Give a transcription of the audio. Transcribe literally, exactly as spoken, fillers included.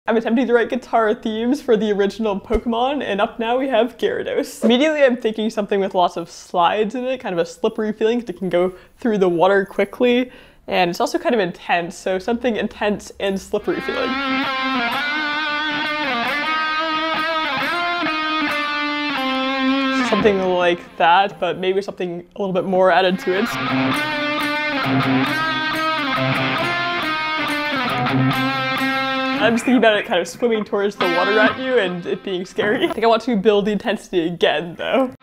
I'm attempting to write guitar themes for the original Pokemon, and up now we have Gyarados. Immediately I'm thinking something with lots of slides in it, kind of a slippery feeling because it can go through the water quickly, and it's also kind of intense, so something intense and slippery feeling. Something like that, but maybe something a little bit more added to it. I'm just thinking about it kind of swimming towards the water at you and it being scary. I think I want to build the intensity again, though.